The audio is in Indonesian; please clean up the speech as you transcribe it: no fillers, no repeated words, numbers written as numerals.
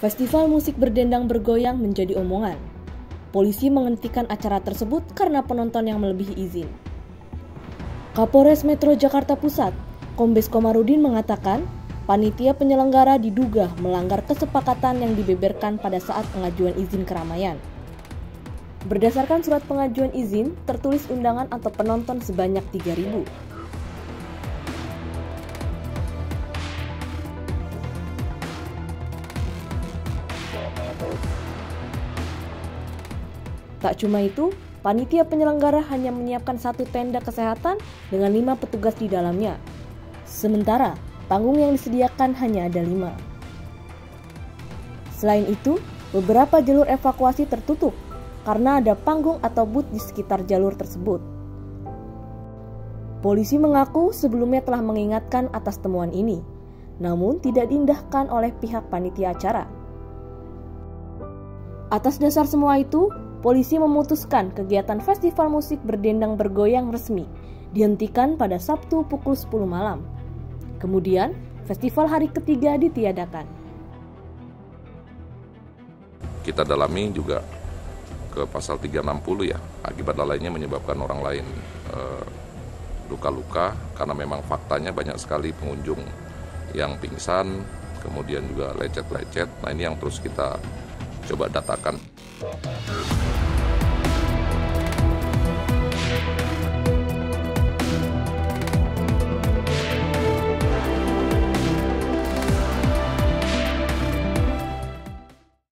Festival musik berdendang bergoyang menjadi omongan. Polisi menghentikan acara tersebut karena penonton yang melebihi izin. Kapolres Metro Jakarta Pusat, Kombes Komarudin mengatakan, panitia penyelenggara diduga melanggar kesepakatan yang dibeberkan pada saat pengajuan izin keramaian. Berdasarkan surat pengajuan izin, tertulis undangan atau penonton sebanyak 3.000. Tak cuma itu, panitia penyelenggara hanya menyiapkan 1 tenda kesehatan dengan 5 petugas di dalamnya. Sementara, panggung yang disediakan hanya ada 5. Selain itu, beberapa jalur evakuasi tertutup karena ada panggung atau booth di sekitar jalur tersebut. Polisi mengaku sebelumnya telah mengingatkan atas temuan ini, namun tidak diindahkan oleh pihak panitia acara. Atas dasar semua itu, polisi memutuskan kegiatan festival musik berdendang bergoyang resmi dihentikan pada Sabtu pukul 10 malam. Kemudian, festival hari ketiga ditiadakan. Kita dalami juga ke pasal 360 ya, akibat lalainya menyebabkan orang lain luka-luka, karena memang faktanya banyak sekali pengunjung yang pingsan, kemudian juga lecet-lecet. Nah, ini yang terus kita coba datakan.